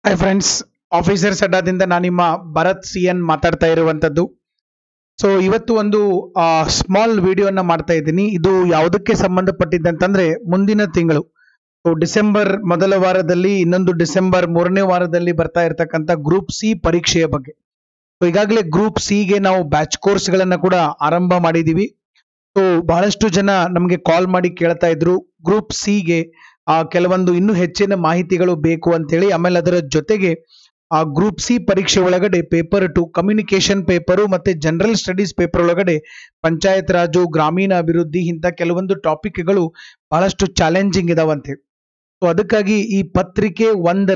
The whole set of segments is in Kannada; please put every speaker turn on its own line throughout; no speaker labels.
ಹಾಯ್ ಫ್ರೆಂಡ್ಸ್, ಆಫೀಸರ್ಸ್ ಅಡ್ಡಾದಿಂದ ನಾನು ನಿಮ್ಮ ಭರತ್ ಸಿ ಎನ್ ಮಾತಾಡ್ತಾ ಇರುವಂತದ್ದು. ಸೊ ಇವತ್ತು ಒಂದು ಸ್ಮಾಲ್ ವಿಡಿಯೋನ ಮಾಡ್ತಾ ಇದ್ದೀನಿ. ಇದು ಯಾವುದಕ್ಕೆ ಸಂಬಂಧಪಟ್ಟಿದ್ದಂತಂದ್ರೆ ಮುಂದಿನ ತಿಂಗಳು ಡಿಸೆಂಬರ್ ಮೊದಲ ವಾರದಲ್ಲಿ, ಇನ್ನೊಂದು ಡಿಸೆಂಬರ್ ಮೂರನೇ ವಾರದಲ್ಲಿ ಬರ್ತಾ ಇರತಕ್ಕಂತ ಗ್ರೂಪ್ ಸಿ ಪರೀಕ್ಷೆಯ ಬಗ್ಗೆ. ಸೊ ಈಗಾಗಲೇ ಗ್ರೂಪ್ ಸಿ ಗೆ ನಾವು ಬ್ಯಾಚ್ ಕೋರ್ಸ್ ಗಳನ್ನ ಕೂಡ ಆರಂಭ ಮಾಡಿದೀವಿ. ಸೊ ಬಹಳಷ್ಟು ಜನ ನಮಗೆ ಕಾಲ್ ಮಾಡಿ ಕೇಳ್ತಾ ಇದ್ರು ಗ್ರೂಪ್ ಸಿ ಗೆ ಕೆಲವೊಂದು ಇನ್ನೂ ಹೆಚ್ಚಿನ ಮಾಹಿತಿಗಳು ಬೇಕು ಅಂತ ಹೇಳಿ. ಆಮೇಲೆ ಅದರ ಜೊತೆಗೆ ಗ್ರೂಪ್ ಸಿ ಪರೀಕ್ಷೆ ಒಳಗಡೆ ಪೇಪರ್ 2 ಕಮ್ಯುನಿಕೇಶನ್ ಪೇಪರು ಮತ್ತೆ ಜನರಲ್ ಸ್ಟಡೀಸ್ ಪೇಪರ್ ಒಳಗಡೆ ಪಂಚಾಯತ್ ರಾಜು, ಗ್ರಾಮೀಣ ಅಭಿವೃದ್ಧಿ ಇಂಥ ಕೆಲವೊಂದು ಟಾಪಿಕ್ಗಳು ಬಹಳಷ್ಟು ಚಾಲೆಂಜಿಂಗ್ ಇದಾವಂತೆ. ಸೊ ಅದಕ್ಕಾಗಿ ಈ ಪತ್ರಿಕೆ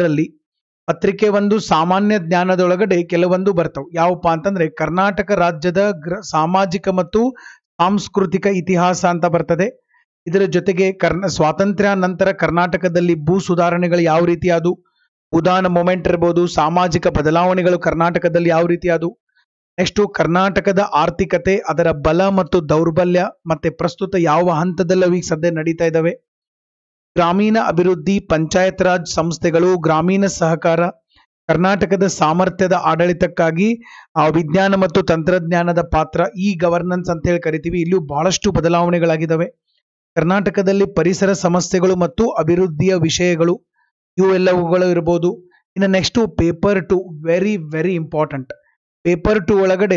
ಒಂದು ಸಾಮಾನ್ಯ ಜ್ಞಾನದೊಳಗಡೆ ಕೆಲವೊಂದು ಬರ್ತಾವ. ಯಾವಪ್ಪ ಅಂತಂದ್ರೆ ಕರ್ನಾಟಕ ರಾಜ್ಯದ ಸಾಮಾಜಿಕ ಮತ್ತು ಸಾಂಸ್ಕೃತಿಕ ಇತಿಹಾಸ ಅಂತ ಬರ್ತದೆ. ಇದರ ಜೊತೆಗೆ ಸ್ವಾತಂತ್ರ್ಯ ನಂತರ ಕರ್ನಾಟಕದಲ್ಲಿ ಭೂ ಸುಧಾರಣೆಗಳು ಯಾವ ರೀತಿ ಅದು, ಉದಾನ ಮೂಮೆಂಟ್ ಇರ್ಬೋದು, ಸಾಮಾಜಿಕ ಬದಲಾವಣೆಗಳು ಕರ್ನಾಟಕದಲ್ಲಿ ಯಾವ ರೀತಿ ಅದು, ನೆಕ್ಸ್ಟ್ ಕರ್ನಾಟಕದ ಆರ್ಥಿಕತೆ, ಅದರ ಬಲ ಮತ್ತು ದೌರ್ಬಲ್ಯ, ಮತ್ತೆ ಪ್ರಸ್ತುತ ಯಾವ ಹಂತದಲ್ಲಿ ಈಗ ಸದ್ಯ ನಡೀತಾ ಇದ್ದಾವೆ, ಗ್ರಾಮೀಣ ಅಭಿವೃದ್ಧಿ, ಪಂಚಾಯತ್ ರಾಜ್ ಸಂಸ್ಥೆಗಳು, ಗ್ರಾಮೀಣ ಸಹಕಾರ, ಕರ್ನಾಟಕದ ಸಾಮರ್ಥ್ಯದ ಆಡಳಿತಕ್ಕಾಗಿ ವಿಜ್ಞಾನ ಮತ್ತು ತಂತ್ರಜ್ಞಾನದ ಪಾತ್ರ, ಈ ಗವರ್ನೆನ್ಸ್ ಅಂತ ಹೇಳಿ ಕರಿತೀವಿ. ಇಲ್ಲಿಯೂ ಬಹಳಷ್ಟು ಬದಲಾವಣೆಗಳಾಗಿದ್ದಾವೆ. ಕರ್ನಾಟಕದಲ್ಲಿ ಪರಿಸರ ಸಮಸ್ಯೆಗಳು ಮತ್ತು ಅಭಿವೃದ್ಧಿಯ ವಿಷಯಗಳು, ಇವೆಲ್ಲವುಗಳು ಇರಬಹುದು. ಇನ್ನು next paper 2 very very important. Paper 2 ಒಳಗಡೆ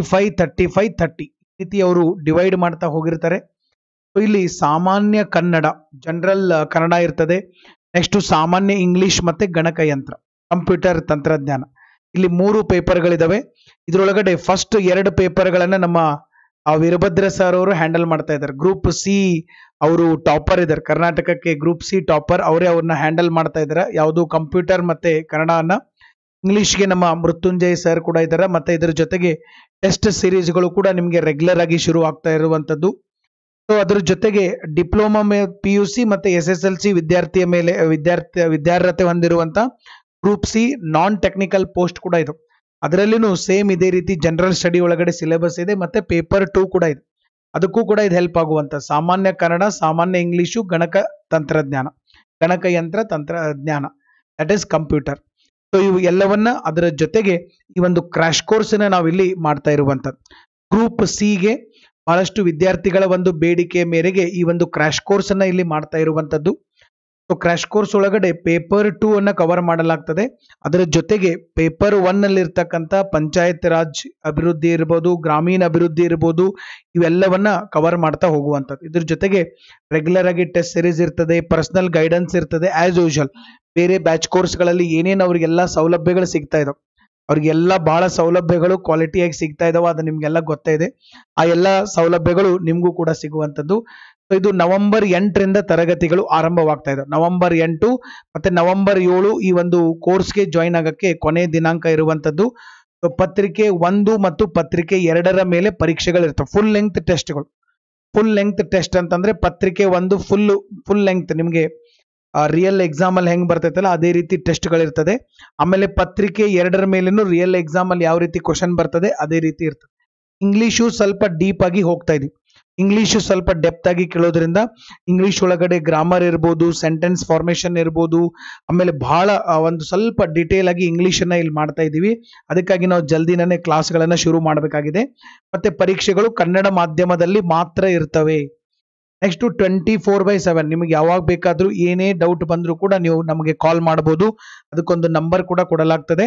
35 ರೀತಿ ಅವರು ಡಿವೈಡ್ ಮಾಡ್ತಾ ಹೋಗಿರ್ತಾರೆ. ಇಲ್ಲಿ ಸಾಮಾನ್ಯ ಕನ್ನಡ, ಜನರಲ್ ಕನ್ನಡ ಇರ್ತದೆ. ನೆಕ್ಸ್ಟ್ ಸಾಮಾನ್ಯ ಇಂಗ್ಲಿಷ್ ಮತ್ತೆ ಗಣಕಯಂತ್ರ, ಕಂಪ್ಯೂಟರ್ ತಂತ್ರಜ್ಞಾನ. ಇಲ್ಲಿ 3 ಪೇಪರ್ಗಳಿದಾವೆ. ಇದರೊಳಗಡೆ ಫಸ್ಟ್ 2 ಪೇಪರ್ಗಳನ್ನ ನಮ್ಮ ವೀರಭದ್ರ ಸರ್ ಅವರು ಹ್ಯಾಂಡಲ್ ಮಾಡ್ತಾ ಇದ್ದಾರೆ. ಗ್ರೂಪ್ ಸಿ ಅವರು ಟಾಪರ್ ಇದ್ದಾರೆ, ಕರ್ನಾಟಕಕ್ಕೆ ಗ್ರೂಪ್ ಸಿ ಟಾಪರ್ ಅವರೇ ಅವ್ರನ್ನ ಹ್ಯಾಂಡಲ್ ಮಾಡ್ತಾ ಇದ್ದಾರೆ. ಯಾವುದು ಕಂಪ್ಯೂಟರ್ ಮತ್ತೆ ಕನ್ನಡನ. ಇಂಗ್ಲಿಷ್ಗೆ ನಮ್ಮ ಮೃತ್ಯುಂಜಯ್ ಸರ್ ಕೂಡ ಇದ್ದಾರೆ. ಮತ್ತೆ ಇದರ ಜೊತೆಗೆ ಟೆಸ್ಟ್ ಸಿರೀಸ್ಗಳು ಕೂಡ ನಿಮಗೆ ರೆಗ್ಯುಲರ್ ಆಗಿ ಶುರು ಆಗ್ತಾ ಇರುವಂತದ್ದು. ಸೊ ಅದ್ರ ಜೊತೆಗೆ ಡಿಪ್ಲೊಮಾ PUC ಮತ್ತೆ SSLC ವಿದ್ಯಾರ್ಥಿಯ ಮೇಲೆ ವಿದ್ಯಾರ್ಹತೆ ಹೊಂದಿರುವಂತ group C non technical post ಕೂಡ ಇದು. ಅದರಲ್ಲಿನೂ ಸೇಮ್ ಇದೇ ರೀತಿ ಜನರಲ್ ಸ್ಟಡಿ ಒಳಗಡೆ ಸಿಲೆಬಸ್ ಇದೆ, ಮತ್ತೆ ಪೇಪರ್ 2 ಕೂಡ ಇದೆ. ಅದಕ್ಕೂ ಕೂಡ ಇದು ಹೆಲ್ಪ್ ಆಗುವಂತ ಸಾಮಾನ್ಯ ಕನ್ನಡ, ಸಾಮಾನ್ಯ ಇಂಗ್ಲಿಷು, ಗಣಕಯಂತ್ರ ತಂತ್ರಜ್ಞಾನ, ದಟ್ ಇಸ್ ಕಂಪ್ಯೂಟರ್. ಸೊ ಇವು ಎಲ್ಲವನ್ನ ಅದರ ಜೊತೆಗೆ ಈ ಒಂದು ಕ್ರಾಶ್ ಕೋರ್ಸ್ ನಾವು ಇಲ್ಲಿ ಮಾಡ್ತಾ ಇರುವಂತದ್ದು. ಗ್ರೂಪ್ ಸಿ ಗೆ ಬಹಳಷ್ಟು ವಿದ್ಯಾರ್ಥಿಗಳ ಒಂದು ಬೇಡಿಕೆ ಮೇರೆಗೆ ಈ ಒಂದು ಕ್ರಾಶ್ ಕೋರ್ಸ್ ಅನ್ನ ಇಲ್ಲಿ ಮಾಡ್ತಾ ಇರುವಂತದ್ದು. ಸೊ ಕ್ರಾಶ್ ಕೋರ್ಸ್ ಒಳಗಡೆ ಪೇಪರ್ 2 ಅನ್ನ ಕವರ್ ಮಾಡಲಾಗ್ತದೆ. ಅದರ ಜೊತೆಗೆ ಪೇಪರ್ 1 ಅಲ್ಲಿ ಇರ್ತಕ್ಕಂಥ ಪಂಚಾಯತ್ ರಾಜ್ ಅಭಿವೃದ್ಧಿ ಇರ್ಬೋದು, ಗ್ರಾಮೀಣ ಅಭಿವೃದ್ಧಿ ಇರ್ಬೋದು, ಇವೆಲ್ಲವನ್ನ ಕವರ್ ಮಾಡ್ತಾ ಹೋಗುವಂಥದ್ದು. ಇದ್ರ ಜೊತೆಗೆ ರೆಗ್ಯುಲರ್ ಆಗಿ ಟೆಸ್ಟ್ ಸಿರೀಸ್ ಇರ್ತದೆ, ಪರ್ಸನಲ್ ಗೈಡೆನ್ಸ್ ಇರ್ತದೆ. ಆಸ್ ಯೂಶುವಲ್ ಬೇರೆ ಬ್ಯಾಚ್ ಕೋರ್ಸ್ಗಳಲ್ಲಿ ಏನೇನು ಅವ್ರಿಗೆಲ್ಲ ಸೌಲಭ್ಯಗಳು ಸಿಗ್ತಾ ಇದಾವೆ, ಅವ್ರಿಗೆಲ್ಲ ಬಹಳ ಸೌಲಭ್ಯಗಳು ಕ್ವಾಲಿಟಿಯಾಗಿ ಸಿಗ್ತಾ ಇದಾವೆ, ಅದು ನಿಮ್ಗೆಲ್ಲ ಗೊತ್ತೇ ಇದೆ. ಆ ಎಲ್ಲ ಸೌಲಭ್ಯಗಳು ನಿಮ್ಗೂ ಕೂಡ ಸಿಗುವಂಥದ್ದು. ಇದು ನವೆಂಬರ್ 8ರಿಂದ ತರಗತಿಗಳು ಆರಂಭವಾಗ್ತಾ ಇದೆ. ನವೆಂಬರ್ 8 ಮತ್ತೆ ನವೆಂಬರ್ 7 ಈ ಒಂದು ಕೋರ್ಸ್ಗೆ ಜಾಯಿನ್ ಆಗಕ್ಕೆ ಕೊನೆ ದಿನಾಂಕ ಇರುವಂತದ್ದು. ಪತ್ರಿಕೆ 1 ಮತ್ತು ಪತ್ರಿಕೆ 2ರ ಮೇಲೆ ಪರೀಕ್ಷೆಗಳು ಇರ್ತವೆ. ಫುಲ್ ಲೆಂಗ್ತ್ ಟೆಸ್ಟ್ಗಳು. ಫುಲ್ ಲೆಂಗ್ತ್ ಟೆಸ್ಟ್ ಅಂತಂದ್ರೆ ಪತ್ರಿಕೆ 1 ಫುಲ್ ಲೆಂಗ್ತ್ ನಿಮಗೆ ರಿಯಲ್ ಎಕ್ಸಾಮ್ ಅಲ್ಲಿ ಹೆಂಗ್ ಬರ್ತೈತಲ್ಲ ಅದೇ ರೀತಿ ಟೆಸ್ಟ್ಗಳಿರ್ತದೆ. ಆಮೇಲೆ ಪತ್ರಿಕೆ 2ರ ಮೇಲೇನು ರಿಯಲ್ ಎಕ್ಸಾಮ್ ಅಲ್ಲಿ ಯಾವ ರೀತಿ ಕ್ವಶನ್ ಬರ್ತದೆ ಅದೇ ರೀತಿ ಇರ್ತದೆ. ಇಂಗ್ಲಿಷು ಸ್ವಲ್ಪ ಡೀಪ್ ಆಗಿ ಹೋಗ್ತಾ ಇದೀವಿ. ಇಂಗ್ಲಿಷ್ ಸ್ವಲ್ಪ ಡೆಪ್ತ್ ಆಗಿ ಕೇಳೋದ್ರಿಂದ ಇಂಗ್ಲಿಷ್ ಒಳಗಡೆ ಗ್ರಾಮರ್ ಇರ್ಬೋದು, ಸೆಂಟೆನ್ಸ್ ಫಾರ್ಮೇಶನ್ ಇರ್ಬೋದು, ಆಮೇಲೆ ಬಹಳ ಒಂದು ಸ್ವಲ್ಪ ಡಿಟೇಲ್ ಆಗಿ ಇಂಗ್ಲಿಷ್ ಅನ್ನ ಇಲ್ಲಿ ಮಾಡ್ತಾ ಇದೀವಿ. ಅದಕ್ಕಾಗಿ ನಾವು ಜಲ್ದಿನೇ ಕ್ಲಾಸ್ಗಳನ್ನ ಶುರು ಮಾಡಬೇಕಾಗಿದೆ. ಮತ್ತೆ ಪರೀಕ್ಷೆಗಳು ಕನ್ನಡ ಮಾಧ್ಯಮದಲ್ಲಿ ಮಾತ್ರ ಇರ್ತವೆ. ನೆಕ್ಸ್ಟ್ 24/7 ನಿಮಗೆ ಯಾವಾಗ ಬೇಕಾದ್ರೂ ಏನೇ ಡೌಟ್ ಬಂದ್ರೂ ಕೂಡ ನೀವು ನಮಗೆ ಕಾಲ್ ಮಾಡಬಹುದು. ಅದಕ್ಕೊಂದು ನಂಬರ್ ಕೂಡ ಕೊಡಲಾಗ್ತದೆ.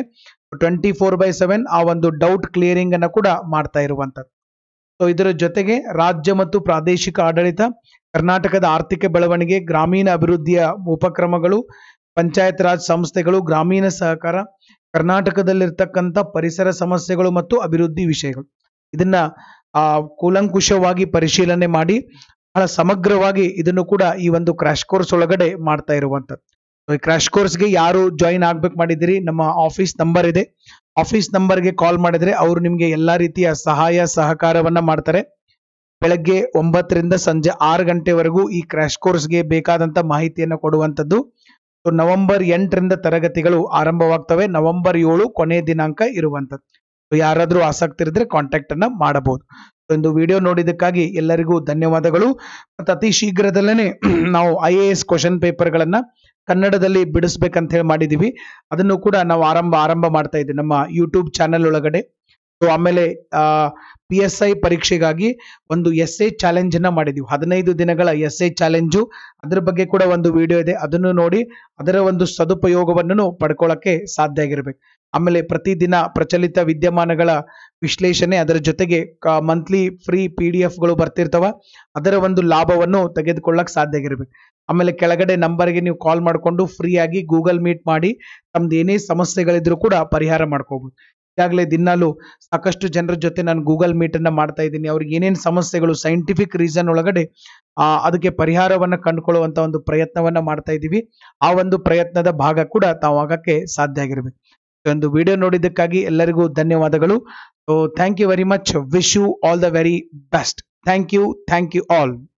24/7 ಆ ಒಂದು ಡೌಟ್ ಕ್ಲಿಯರಿಂಗ್ ಅನ್ನ ಕೂಡ ಮಾಡ್ತಾ ಇರುವಂತದ್ದು. ಸೊ ಇದರ ಜೊತೆಗೆ ರಾಜ್ಯ ಮತ್ತು ಪ್ರಾದೇಶಿಕ ಆಡಳಿತ, ಕರ್ನಾಟಕದ ಆರ್ಥಿಕ ಬೆಳವಣಿಗೆ, ಗ್ರಾಮೀಣ ಅಭಿವೃದ್ಧಿಯ ಉಪಕ್ರಮಗಳು, ಪಂಚಾಯತ್ ರಾಜ್ ಸಂಸ್ಥೆಗಳು, ಗ್ರಾಮೀಣ ಸಹಕಾರ, ಕರ್ನಾಟಕದಲ್ಲಿರ್ತಕ್ಕಂಥ ಪರಿಸರ ಸಮಸ್ಯೆಗಳು ಮತ್ತು ಅಭಿವೃದ್ಧಿ ವಿಷಯಗಳು, ಇದನ್ನ ಕೂಲಂಕುಷವಾಗಿ ಪರಿಶೀಲನೆ ಮಾಡಿ ಬಹಳ ಸಮಗ್ರವಾಗಿ ಇದನ್ನು ಕೂಡ ಈ ಒಂದು ಕ್ರಾಶ್ ಕೋರ್ಸ್ ಒಳಗಡೆ ಮಾಡ್ತಾ ಇರುವಂತದ್ದು. ಈ ಕ್ರಾಶ್ ಕೋರ್ಸ್ಗೆ ಯಾರು ಜಾಯಿನ್ ಆಗ್ಬೇಕು ಮಾಡಿದಿರಿ, ನಮ್ಮ ಆಫೀಸ್ ನಂಬರ್ ಇದೆ. ಆಫೀಸ್ ನಂಬರ್ಗೆ ಕಾಲ್ ಮಾಡಿದ್ರೆ ಅವರು ನಿಮಗೆ ಎಲ್ಲಾ ರೀತಿಯ ಸಹಾಯ ಸಹಕಾರವನ್ನ ಮಾಡ್ತಾರೆ. ಬೆಳಗ್ಗೆ 9ರಿಂದ ಸಂಜೆ 6 ಗಂಟೆವರೆಗೂ ಈ ಕ್ರಾಶ್ ಕೋರ್ಸ್ಗೆ ಬೇಕಾದಂತ ಮಾಹಿತಿಯನ್ನು ಕೊಡುವಂತದ್ದು. ನವೆಂಬರ್ 8ರಿಂದ ತರಗತಿಗಳು ಆರಂಭವಾಗ್ತವೆ. ನವೆಂಬರ್ 7 ಕೊನೆಯ ದಿನಾಂಕ ಇರುವಂತದ್ದು. ಯಾರಾದ್ರೂ ಆಸಕ್ತಿ ಇದ್ರೆ ಕಾಂಟ್ಯಾಕ್ಟ್ ಅನ್ನ ಮಾಡಬಹುದು. ಒಂದು ವಿಡಿಯೋ ನೋಡಿದಕ್ಕಾಗಿ ಎಲ್ಲರಿಗೂ ಧನ್ಯವಾದಗಳು. ಮತ್ತು ಅತಿ ಶೀಘ್ರದಲ್ಲೇ ನಾವು IAS ಕ್ವಶನ್ ಪೇಪರ್ಗಳನ್ನ ಕನ್ನಡದಲ್ಲಿ ಬಿಡಿಸ್ಬೇಕಂತ ಹೇಳಿ ಮಾಡಿದೀವಿ. ಅದನ್ನು ಕೂಡ ನಾವು ಆರಂಭ ಮಾಡ್ತಾ ಇದ್ದೀವಿ ನಮ್ಮ ಯೂಟ್ಯೂಬ್ ಚಾನೆಲ್ ಒಳಗಡೆ. ಸೊ ಆಮೇಲೆ PSI ಪರೀಕ್ಷೆಗಾಗಿ ಒಂದು ಎಸ್ಸೆ ಚಾಲೆಂಜ್ ಅನ್ನ ಮಾಡಿದೀವಿ. 15 ದಿನಗಳ ಎಸ್ಸೆ ಚಾಲೆಂಜು, ಅದ್ರ ಬಗ್ಗೆ ಕೂಡ ಒಂದು ವಿಡಿಯೋ ಇದೆ, ಅದನ್ನು ನೋಡಿ ಅದರ ಒಂದು ಸದುಪಯೋಗವನ್ನು ಪಡ್ಕೊಳ್ಳಕ್ಕೆ ಸಾಧ್ಯ ಆಗಿರ್ಬೇಕು. ಆಮೇಲೆ ಪ್ರತಿದಿನ ಪ್ರಚಲಿತ ವಿದ್ಯಮಾನಗಳ ವಿಶ್ಲೇಷಣೆ, ಅದರ ಜೊತೆಗೆ ಮಂತ್ಲಿ ಫ್ರೀ PDF ಗಳು ಬರ್ತಿರ್ತವ, ಅದರ ಒಂದು ಲಾಭವನ್ನು ತೆಗೆದುಕೊಳ್ಳಕ್ ಸಾಧ್ಯ ಆಗಿರ್ಬೇಕು. ಆಮೇಲೆ ಕೆಳಗಡೆ ನಂಬರ್ಗೆ ನೀವು ಕಾಲ್ ಮಾಡಿಕೊಂಡು ಫ್ರೀ ಆಗಿ ಗೂಗಲ್ ಮೀಟ್ ಮಾಡಿ ತಮ್ದು ಏನೇ ಸಮಸ್ಯೆಗಳಿದ್ರು ಕೂಡ ಪರಿಹಾರ ಮಾಡ್ಕೋಬಹುದು. ಈಗಾಗಲೇ ದಿನಾಲು ಸಾಕಷ್ಟು ಜನರ ಜೊತೆ ನಾನು ಗೂಗಲ್ ಮೀಟ್ ಅನ್ನ ಮಾಡ್ತಾ ಇದ್ದೀನಿ. ಅವ್ರಿಗೆ ಏನೇನು ಸಮಸ್ಯೆಗಳು ಸೈಂಟಿಫಿಕ್ ರೀಸನ್ ಒಳಗಡೆ ಅದಕ್ಕೆ ಪರಿಹಾರವನ್ನ ಕಂಡುಕೊಳ್ಳುವಂತ ಒಂದು ಪ್ರಯತ್ನವನ್ನ ಮಾಡ್ತಾ ಇದ್ದೀವಿ. ಆ ಒಂದು ಪ್ರಯತ್ನದ ಭಾಗ ಕೂಡ ತಾವು ಆಗಕ್ಕೆ ಸಾಧ್ಯ ಆಗಿರ್ಬೇಕು. ಒಂದು ವಿಡಿಯೋ ನೋಡಿದ್ದಕ್ಕಾಗಿ ಎಲ್ಲರಿಗೂ ಧನ್ಯವಾದಗಳು. So thank you very much. Wish you all the very best. Thank you all.